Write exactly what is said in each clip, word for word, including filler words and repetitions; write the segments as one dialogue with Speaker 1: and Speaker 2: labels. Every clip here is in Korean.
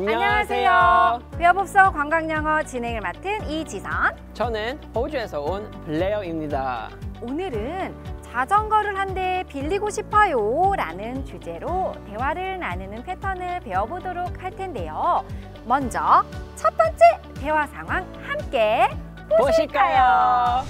Speaker 1: 안녕하세요. 배워봅서 관광영어 진행을 맡은 이지선.
Speaker 2: 저는 호주에서 온 블레어입니다.
Speaker 1: 오늘은 자전거를 한 대 빌리고 싶어요 라는 주제로 대화를 나누는 패턴을 배워보도록 할 텐데요. 먼저 첫 번째 대화 상황 함께 보실까요?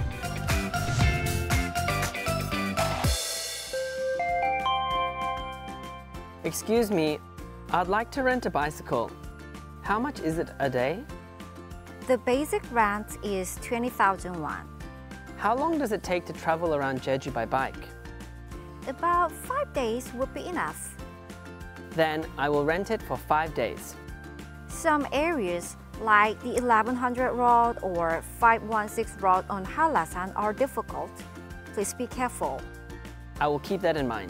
Speaker 2: Excuse me, I'd like to rent a bicycle. How much is it a day?
Speaker 1: The basic rent is twenty thousand won.
Speaker 2: How long does it take to travel around Jeju by bike?
Speaker 1: About five days would be enough.
Speaker 2: Then I will rent it for five days.
Speaker 1: Some areas like the eleven hundred road or five one six road on Hallasan are difficult. Please be careful.
Speaker 2: I will keep that in mind.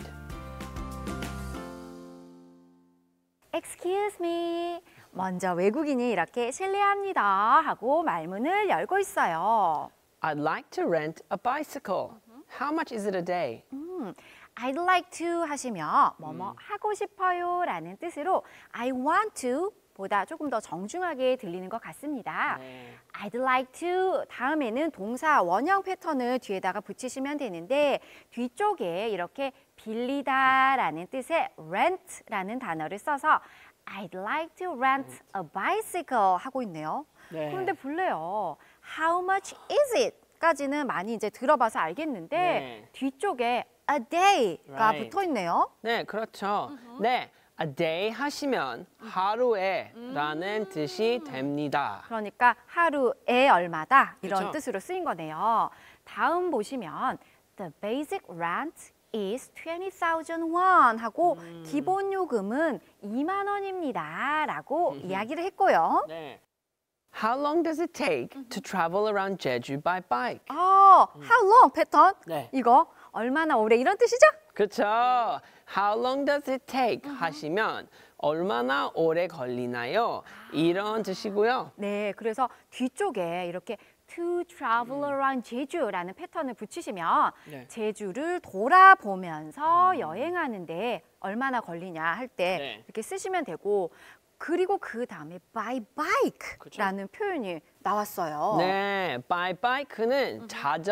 Speaker 1: Excuse me. 먼저 외국인이 이렇게 실례합니다 하고 말문을 열고 있어요.
Speaker 2: I'd like to rent a bicycle. How much is it a day?
Speaker 1: 음, I'd like to 하시면 뭐뭐
Speaker 2: 음.
Speaker 1: 하고 싶어요 라는 뜻으로 I want to 보다 조금 더 정중하게 들리는 것 같습니다.
Speaker 2: 네.
Speaker 1: I'd like to 다음에는 동사 원형 패턴을 뒤에다가 붙이시면 되는데 뒤쪽에 이렇게 빌리다 라는 뜻의 rent 라는 단어를 써서 I'd like to rent a bicycle 하고 있네요.
Speaker 2: 네.
Speaker 1: 그런데 볼래요. How much is it? 까지는 많이 이제 들어봐서 알겠는데
Speaker 2: 네.
Speaker 1: 뒤쪽에 a day가
Speaker 2: Right.
Speaker 1: 붙어 있네요.
Speaker 2: 네, 그렇죠. 네, a day 하시면 하루에 라는 뜻이 됩니다.
Speaker 1: 그러니까 하루에 얼마다 이런
Speaker 2: 그쵸?
Speaker 1: 뜻으로 쓰인 거네요. 다음 보시면 the basic rent is twenty thousand won 하고
Speaker 2: 음.
Speaker 1: 기본 요금은 이만 원입니다 라고 이야기를 했고요.
Speaker 2: 네. How long does it take to travel around Jeju by bike?
Speaker 1: 아, how long 패턴?
Speaker 2: 네.
Speaker 1: 이거 얼마나 오래 이런 뜻이죠?
Speaker 2: 그렇죠. How long does it take 하시면 얼마나 오래 걸리나요? 이런 뜻이고요.
Speaker 1: 네, 그래서 뒤쪽에 이렇게 to travel around 제주라는 패턴을 붙이시면
Speaker 2: 네.
Speaker 1: 제주를 돌아보면서 여행하는데 얼마나 걸리냐 할 때
Speaker 2: 네.
Speaker 1: 이렇게 쓰시면 되고 그리고 그 다음에 by bike라는 표현이 나왔어요.
Speaker 2: 네, by bike는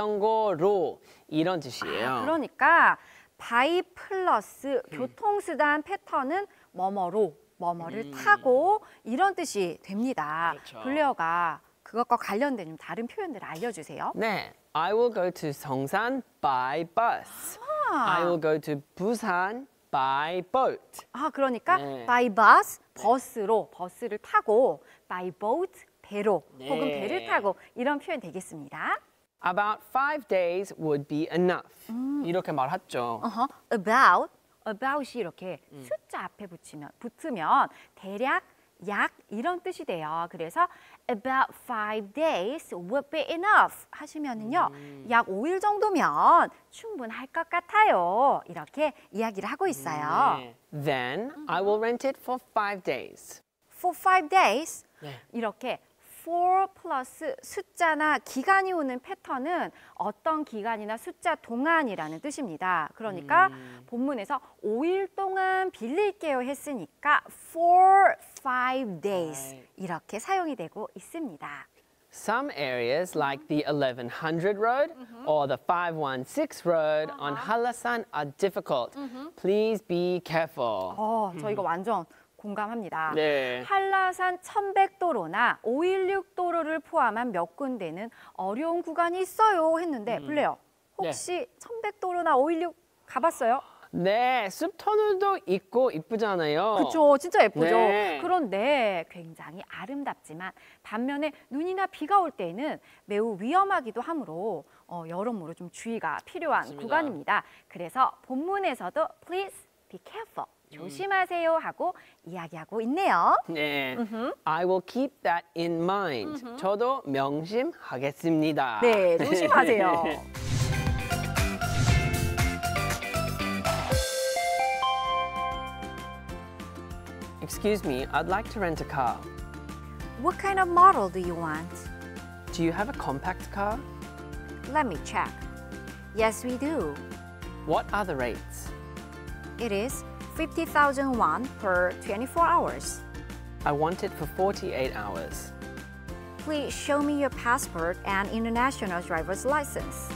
Speaker 2: 자전거로 이런 뜻이에요.
Speaker 1: 아, 그러니까 by 플러스 교통수단 패턴은 뭐뭐로 뭐뭐를
Speaker 2: 음.
Speaker 1: 타고 이런 뜻이 됩니다.
Speaker 2: 그렇죠.
Speaker 1: 블레어가 그것과 관련된 좀 다른 표현들을 알려주세요.
Speaker 2: 네, I will go to 성산 by bus. I will go to 부산 by boat.
Speaker 1: 아, 그러니까
Speaker 2: 네.
Speaker 1: by bus, 버스로, 버스를 타고 by boat, 배로
Speaker 2: 네.
Speaker 1: 혹은 배를 타고 이런 표현 되겠습니다.
Speaker 2: About five days would be enough. 이렇게 말했죠.
Speaker 1: 어허, about, about이 이렇게 숫자 앞에 붙이면, 붙으면 대략 약 이런 뜻이 돼요. 그래서 about five days would be enough 하시면은요,
Speaker 2: 음.
Speaker 1: 약 오 일 정도면 충분할 것 같아요. 이렇게 이야기를 하고 있어요.
Speaker 2: 네. Then I will rent it for five days.
Speaker 1: For five days
Speaker 2: 네.
Speaker 1: 이렇게 for 플러스 숫자나 기간이 오는 패턴은 어떤 기간이나 숫자 동안이라는 뜻입니다. 그러니까
Speaker 2: 음.
Speaker 1: 본문에서 오 일 동안 빌릴게요 했으니까 for five days
Speaker 2: Right.
Speaker 1: 이렇게 사용이 되고 있습니다.
Speaker 2: Some areas like the eleven hundred road or the five one six road on Hallasan are difficult. Please be careful.
Speaker 1: 어, 저 이거 완전 공감합니다.
Speaker 2: 네.
Speaker 1: 한라산 천백 도로나 오백십육 도로를 포함한 몇 군데는 어려운 구간이 있어요 했는데 블레어 혹시 천백 도로나 오백십육 가봤어요?
Speaker 2: 네, 숲터널도 있고 이쁘잖아요.
Speaker 1: 그렇죠. 진짜 예쁘죠.
Speaker 2: 네.
Speaker 1: 그런데 굉장히 아름답지만 반면에 눈이나 비가 올 때에는 매우 위험하기도 하므로 어, 여러모로 좀 주의가 필요한
Speaker 2: 맞습니다.
Speaker 1: 구간입니다. 그래서 본문에서도 please be careful. 조심하세요 하고 이야기하고 있네요.
Speaker 2: 네, I will keep that in mind. 저도 명심하겠습니다.
Speaker 1: 네, 조심하세요.
Speaker 2: Excuse me, I'd like to rent a car.
Speaker 1: What kind of model do you want?
Speaker 2: Do you have a compact car?
Speaker 1: Let me check. Yes, we do.
Speaker 2: What are the rates?
Speaker 1: It is fifty thousand won per twenty-four hours.
Speaker 2: I want it for forty-eight hours.
Speaker 1: Please show me your passport and international driver's license.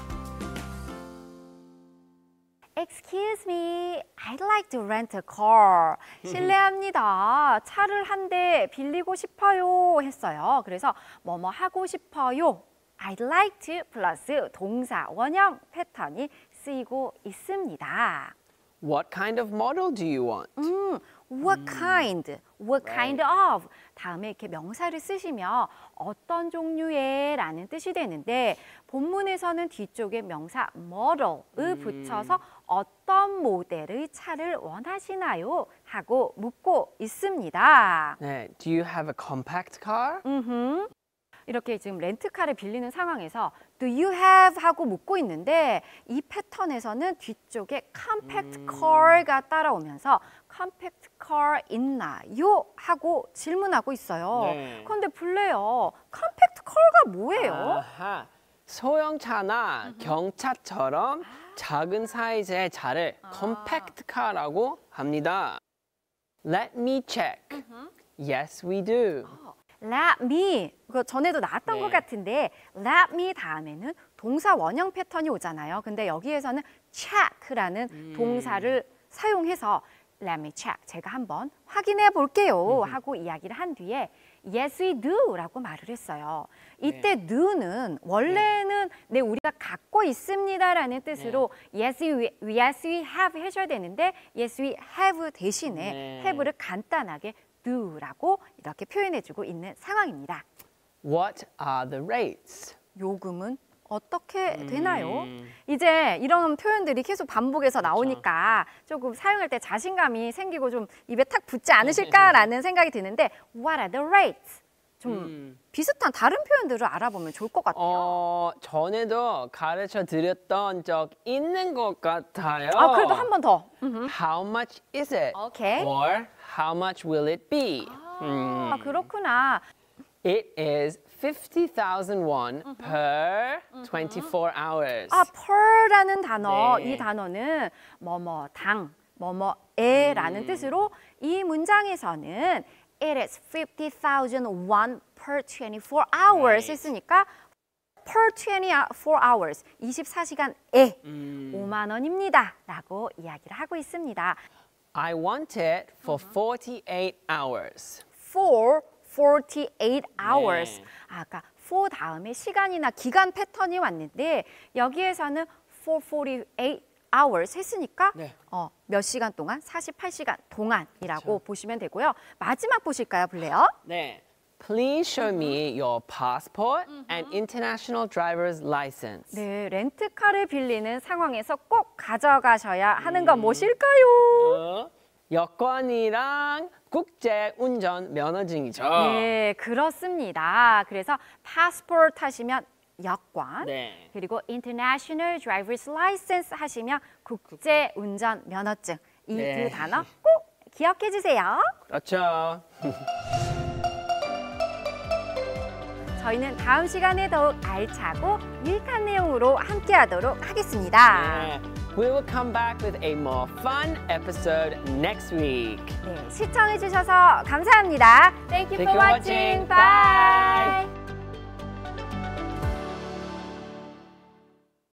Speaker 1: Excuse me, I'd like to rent a car. 실례합니다. 차를 한 대 빌리고 싶어요 했어요. 그래서 뭐뭐 하고 싶어요. I'd like to 플러스 동사 원형 패턴이 쓰이고 있습니다.
Speaker 2: What kind of model do you want?
Speaker 1: 음, what kind, what kind of 다음에 이렇게 명사를 쓰시면 어떤 종류의 라는 뜻이 되는데 본문에서는 뒤쪽에 명사 model을 붙여서 어떤 모델의 차를 원하시나요? 하고 묻고 있습니다.
Speaker 2: 네, do you have a compact car?
Speaker 1: 음흠. 이렇게 지금 렌트카를 빌리는 상황에서 Do you have? 하고 묻고 있는데 이 패턴에서는 뒤쪽에 compact car가 따라오면서 compact car 있나요? 하고 질문하고 있어요.
Speaker 2: 네.
Speaker 1: 그런데 블레어, compact car가 뭐예요?
Speaker 2: 아하, 소형차나 경차처럼 작은 사이즈의 차를 compact car라고 합니다. Let me check. Yes, we do.
Speaker 1: Let me, 그 전에도 나왔던
Speaker 2: 네.
Speaker 1: 것 같은데 let me 다음에는 동사 원형 패턴이 오잖아요. 근데 여기에서는 check라는
Speaker 2: 음.
Speaker 1: 동사를 사용해서 let me check, 제가 한번 확인해 볼게요 하고 이야기를 한 뒤에 yes we do 라고 말을 했어요. 이때
Speaker 2: 네.
Speaker 1: do는 원래는 네, 우리가 갖고 있습니다 라는 뜻으로 yes, we, yes we have 해줘야 되는데 yes we have 대신에
Speaker 2: 네.
Speaker 1: have를 간단하게 do라고 이렇게 표현해주고 있는 상황입니다.
Speaker 2: What are the rates?
Speaker 1: 요금은 어떻게 되나요?
Speaker 2: 음.
Speaker 1: 이제 이런 표현들이 계속 반복해서 나오니까 조금 사용할 때 자신감이 생기고 좀 입에 탁 붙지 않으실까라는 생각이 드는데 What are the rates? 좀
Speaker 2: 음.
Speaker 1: 비슷한 다른 표현들을 알아보면 좋을 것 같아요.
Speaker 2: 어, 전에도 가르쳐 드렸던 적 있는 것 같아요.
Speaker 1: 아, 그래도 한 번 더.
Speaker 2: How much is it?
Speaker 1: 오케이.
Speaker 2: Or how much will it be?
Speaker 1: 아, 그렇구나.
Speaker 2: It is fifty thousand won per twenty-four hours.
Speaker 1: 아, per라는 단어,
Speaker 2: 네.
Speaker 1: 이 단어는 뭐뭐 당, 뭐뭐에라는 뜻으로 이 문장에서는 it is fifty thousand won per twenty-four hours
Speaker 2: Right.
Speaker 1: 했으니까 per twenty-four hours, 이십사 시간에
Speaker 2: 음.
Speaker 1: 오만 원입니다 라고 이야기를 하고 있습니다.
Speaker 2: I want it for forty-eight hours.
Speaker 1: for forty-eight hours.
Speaker 2: 네.
Speaker 1: 아까 for 다음에 시간이나 기간 패턴이 왔는데 여기에서는 for forty-eight hours 했으니까
Speaker 2: 네.
Speaker 1: 어, 몇 시간 동안? 사십팔 시간 동안이라고 보시면 되고요. 마지막 보실까요, 블레어?
Speaker 2: 네. Please show me your passport and international driver's license.
Speaker 1: 네, 렌트카를 빌리는 상황에서 꼭 가져가셔야 하는 건 무엇일까요?
Speaker 2: 어, 여권이랑 국제 운전 면허증이죠.
Speaker 1: 네, 그렇습니다. 그래서 passport 하시면 여권,
Speaker 2: 네.
Speaker 1: 그리고 international driver's license 하시면 국제 운전 면허증. 이 두
Speaker 2: 네.
Speaker 1: 단어 꼭 기억해 주세요.
Speaker 2: 그렇죠.
Speaker 1: 저희는 다음 시간에 더욱 알차고 유익한 내용으로 함께 하도록 하겠습니다.
Speaker 2: 네. We will come back with a more fun episode next week.
Speaker 1: 네, 시청해 주셔서 감사합니다. Thank you
Speaker 2: Thank
Speaker 1: for
Speaker 2: you for
Speaker 1: watching.
Speaker 2: watching.
Speaker 1: Bye.